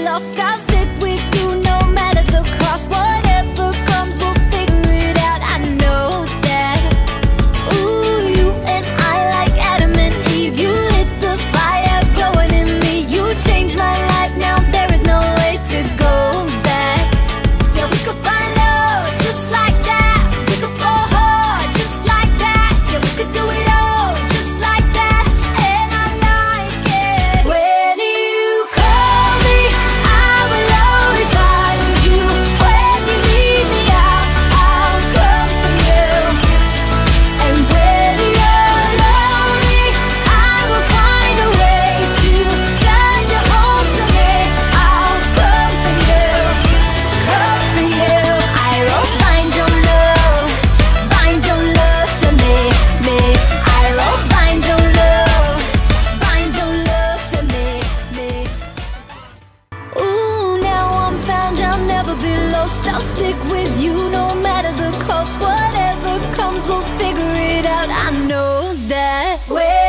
lost, I'll stick with you no matter the cost. Whatever comes, we'll figure it out. I know that. Ooh, you and I like Adam and Eve. You lit the fire glowing in me. You changed my life, now there is no way to go back. Yeah, we could find love just like that. We could fall hard just like that. Yeah, we could do it all just like that. And I like it. When you call me, I will always find you. When you need me, I'll come for you. And when you're lonely, I will find a way to guide you home to me. I'll come for you, come for you. I will find your love to me, me. I will find your love to me, me. Ooh, now I'm found, I'll never be lost. I'll stick with you no matter the cost. Whatever comes, we'll figure it out. I know that.